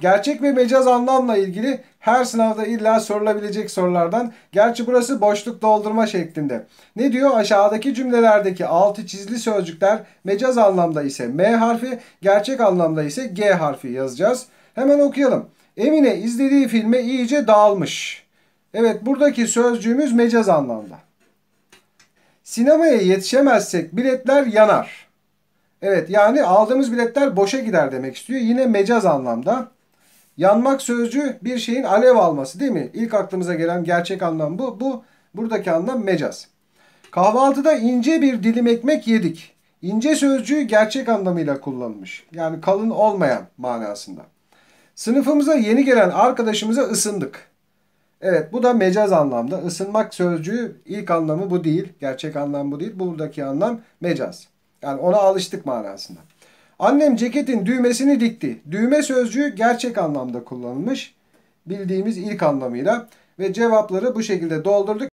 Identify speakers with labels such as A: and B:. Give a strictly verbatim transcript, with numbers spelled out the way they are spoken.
A: Gerçek ve mecaz anlamla ilgili her sınavda illa sorulabilecek sorulardan. Gerçi burası boşluk doldurma şeklinde. Ne diyor? Aşağıdaki cümlelerdeki altı çizili sözcükler mecaz anlamda ise M harfi, gerçek anlamda ise G harfi yazacağız. Hemen okuyalım. Emine izlediği filme iyice dağılmış. Evet, buradaki sözcüğümüz mecaz anlamda. Sinemaya yetişemezsek biletler yanar. Evet, yani aldığımız biletler boşa gider demek istiyor. Yine mecaz anlamda. Yanmak sözcüğü bir şeyin alev alması değil mi? İlk aklımıza gelen gerçek anlam bu. Bu buradaki anlam mecaz. Kahvaltıda ince bir dilim ekmek yedik. İnce sözcüğü gerçek anlamıyla kullanılmış. Yani kalın olmayan manasında. Sınıfımıza yeni gelen arkadaşımıza ısındık. Evet, bu da mecaz anlamda. Isınmak sözcüğü ilk anlamı bu değil. Gerçek anlam bu değil. Buradaki anlam mecaz. Yani ona alıştık manasında. Annem ceketin düğmesini dikti. Düğme sözcüğü gerçek anlamda kullanılmış. Bildiğimiz ilk anlamıyla. Ve cevapları bu şekilde doldurduk.